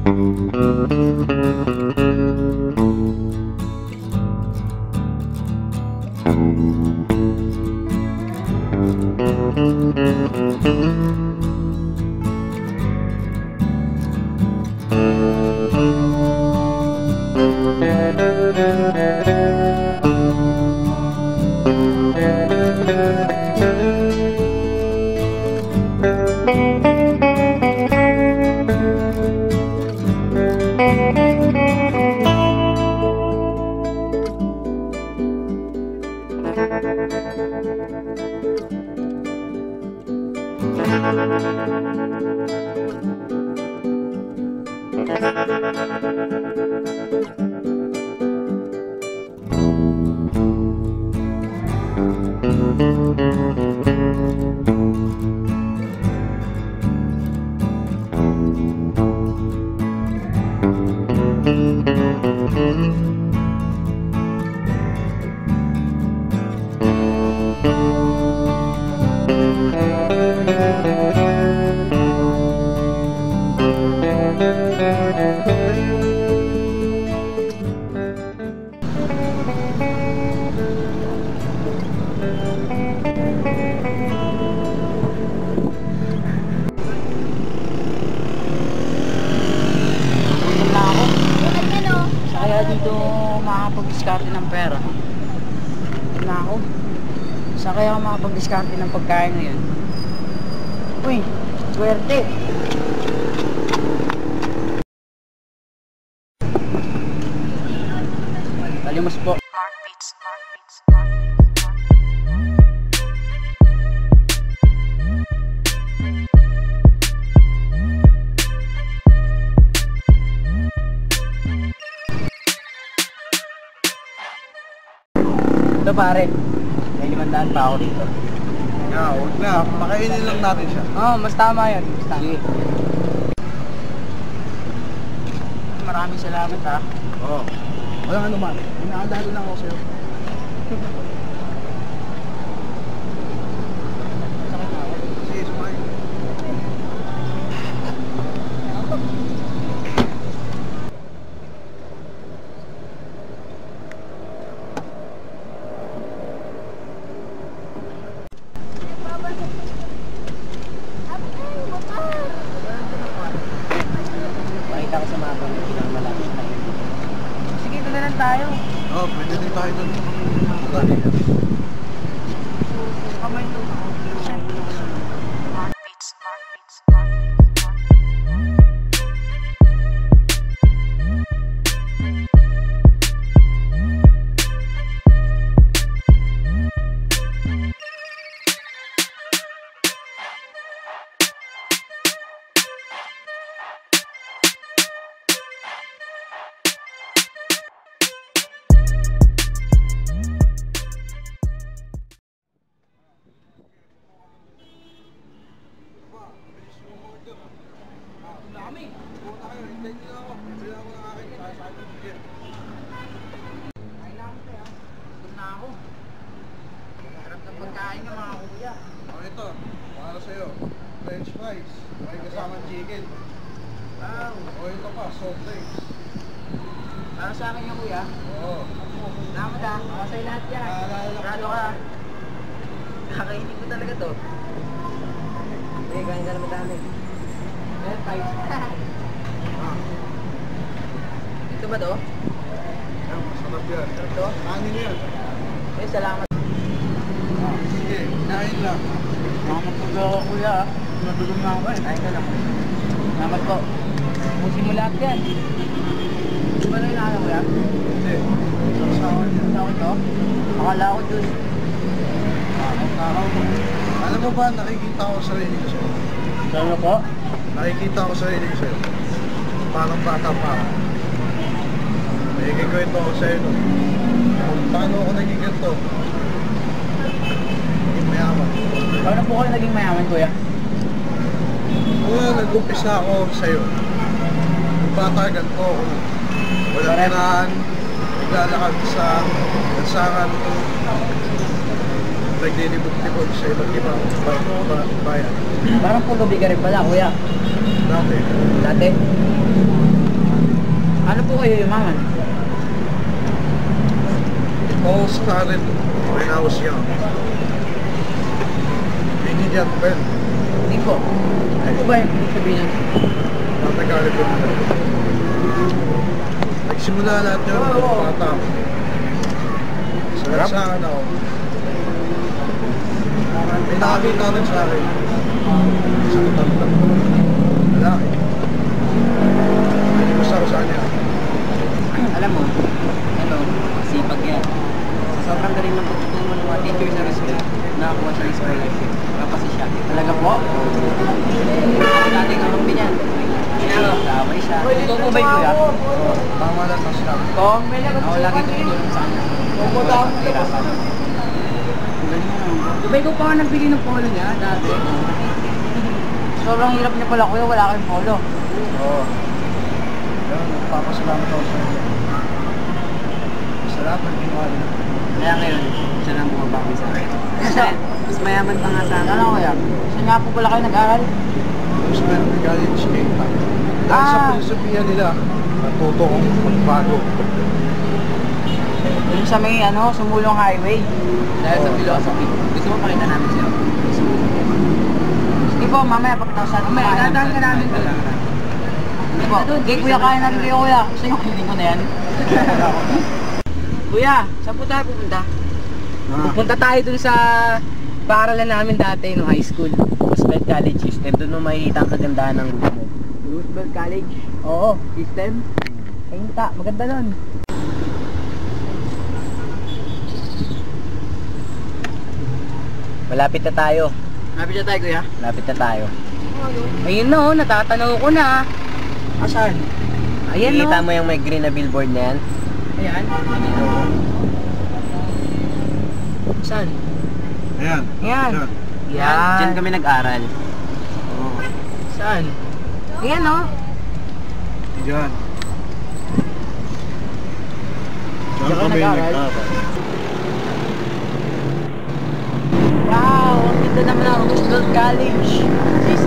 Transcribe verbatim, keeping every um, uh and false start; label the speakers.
Speaker 1: Makakapag-discarte ng pera na ako. Saan kaya ako makapag-discarte ng pagkain ngayon? Uy, swerte! Talimos po.
Speaker 2: Mark Beats, Mark Beats,
Speaker 1: Ito pare, may limandaan pa ako dito.
Speaker 3: Yeah, huwag na. Pakainin lang natin siya.
Speaker 1: Oo, oh, mas tama yun. Mas tama. Sige. Maraming salamat ha.
Speaker 3: Oo. Oh. Walang ano man. Inaandalo lang ako sa'yo. Sige, sumayin.
Speaker 1: Tayo.
Speaker 3: Oo, oh, pwede din tayo doon.
Speaker 1: Kamay doon.
Speaker 2: Mark Beats, Mark Beats,
Speaker 3: Dami. Pumunta kayo, hintayin nyo ako. Hintayin ako ng akin. Kaya sa akin bigyan.
Speaker 1: Kailangan ko yan. Gutom na ako. Harap ng pagkain nga mga kuya.
Speaker 3: O ito, para sa'yo. French fries. May kasamang chicken.
Speaker 1: Wow.
Speaker 3: O ito pa, soft drinks.
Speaker 1: Para sa akin yung kuya.
Speaker 3: Oo.
Speaker 1: Salamat ha. Para sa'yo lahat yan. Rado ka. Kakainin ko talaga to. Sige, kain ka naman dami. Well, five.
Speaker 3: Ah.
Speaker 1: Ito ba to?
Speaker 3: Yan, masarap yan.
Speaker 1: Ito?
Speaker 3: Kanin yan.
Speaker 1: Eh, salamat.
Speaker 3: Ah, sige, kain lang.
Speaker 1: Makamatulog ako kuya ha. Natulog na ako eh. Kain ka lang. Salamat po. Pusin mo lahat yan. Di ba na inaano kuya?
Speaker 3: Hindi. Sasawan yan.
Speaker 1: Sa akin to? Akala ko dun.
Speaker 3: Takaw mo. Alam mo ba, nakikita ko sa sarili ko sa'yo.
Speaker 1: Ano po?
Speaker 3: Nakikita ko sa sarili ko sa'yo. Parang bata pa ako. May kikwento ko sa'yo no. Kung paano ako naging ganito. Naging mayaman.
Speaker 1: Paano po kayo naging mayaman kuya?
Speaker 3: Una, nag-umpisa ako sa'yo. Kung bata ganito ako. Walang tirahan. Naglalakad sa lansangan. Naglilibot-libot sa iba't ibang bayan.
Speaker 1: Parang pulubi ka rin pala kuya.
Speaker 3: Dati.
Speaker 1: Dati? Ano po kayo yumaman?
Speaker 3: All started when I was young. Binigyan ko pen.
Speaker 1: Hindi po. Ano po ba yung sabihin niya?
Speaker 3: Matagali ko na. Nagsimula lahat yun. Bata ako. Sarap sa akin ako. May nakakita rin sa akin. Isang tanda. Lalaki. Hindi ko sa kanya.
Speaker 1: Alam mo, ano, sipag yan. Sobrang galing ng pagtuturo ng mga teacher sa rescue. Nakakuha siya ng scholarship. Kapasi siya. Talaga po? Ako dating kampi niyan. Kaway siya. Ito po ba yung kuya?
Speaker 3: Tama lang mas lang.
Speaker 1: Ako lagi tumutulong sa kanya. Hirapan. Diba ikaw pa nga nagbili ng polo niya dati? Sobrang hirap niya pala kuya, wala kayong polo.
Speaker 3: Oo. Yan, nagpapasalamat ako sa inyo. Salamat ang ginawa nila.
Speaker 1: Kaya ngayon, siya na bumabangi sa akin. Mas mayaman pa nga sa akin. Ano kuya? Saan nga po pala kayo nag-aral?
Speaker 3: Roosevelt College State. Dahil sa
Speaker 1: Ah.
Speaker 3: filosofiya nila, natuto kong magbago.
Speaker 1: Yung sa may ano, Sumulong Highway. Dahil sa
Speaker 3: Oo.
Speaker 1: philosophy. Gusto mo pakita namin sa'yo? Sige po, mamaya pakita ko sa atin. Mamaya, dadaan ka namin doon. Sige po. Okay, kuya, kaya natin kayo kuya. Gusto nyo kunin ko na yan? Kuya, saan po tayo pupunta?
Speaker 3: Ah.
Speaker 1: Pupunta tayo dun sa paaralan namin dati no high school. Roosevelt College System. Doon mo makikita ang kagandahan ng Roosevelt. Roosevelt College? Oo, system. Ayun ta, maganda nun. Malapit na tayo. Malapit na tayo, kuya? Malapit na tayo. Ayun no, natatanaw ko na. Asan? Ayan no. Nakikita mo yung may green na billboard na yan? Ayan. Saan?
Speaker 3: Ayan.
Speaker 1: Ayan.
Speaker 3: Ayan.
Speaker 1: Yan. Diyan kami nag-aral. Oh. Saan? Ayan no.
Speaker 3: Ayan.
Speaker 1: Diyan
Speaker 3: Diyan
Speaker 1: ka
Speaker 3: kami
Speaker 1: nag-aral?
Speaker 3: nag-aral.
Speaker 1: Wow, ang ganda naman ang Roosevelt College.